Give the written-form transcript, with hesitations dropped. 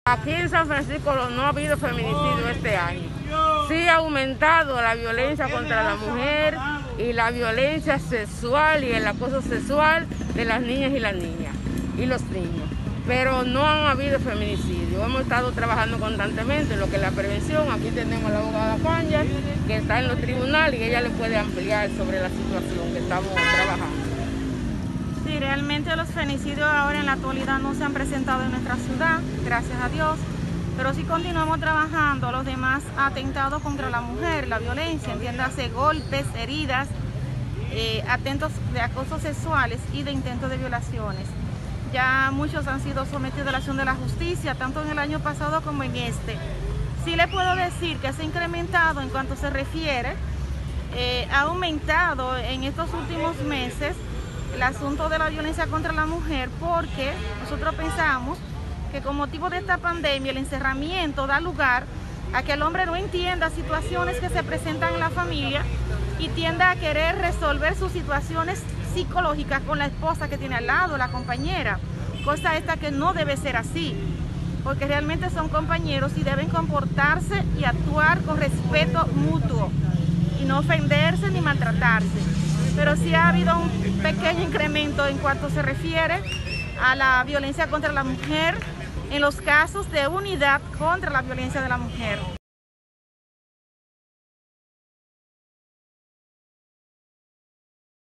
Aquí en San Francisco no ha habido feminicidio este año. Sí ha aumentado la violencia contra la mujer y la violencia sexual y el acoso sexual de las niñas y los niños. Pero no han habido feminicidio. Hemos estado trabajando constantemente en lo que es la prevención. Aquí tenemos a la abogada Fanya, que está en los tribunales y ella le puede ampliar sobre la situación que estamos trabajando. Sí, realmente los feminicidios ahora en la actualidad no se han presentado en nuestra ciudad, gracias a Dios, pero sí continuamos trabajando los demás atentados contra la mujer, la violencia, entiéndase golpes, heridas, atentos de acosos sexuales y de intentos de violaciones. Ya muchos han sido sometidos a la acción de la justicia, tanto en el año pasado como en este. Sí le puedo decir que se ha incrementado en cuanto se refiere, ha aumentado en estos últimos meses el asunto de la violencia contra la mujer, porque nosotros pensamos que con motivo de esta pandemia el encerramiento da lugar a que el hombre no entienda situaciones que se presentan en la familia y tienda a querer resolver sus situaciones psicológicas con la esposa que tiene al lado, la compañera, cosa esta que no debe ser así, porque realmente son compañeros y deben comportarse y actuar con respeto mutuo y no ofenderse ni maltratarse. Pero sí ha habido un pequeño incremento en cuanto se refiere a la violencia contra la mujer, en los casos de unidad contra la violencia de la mujer.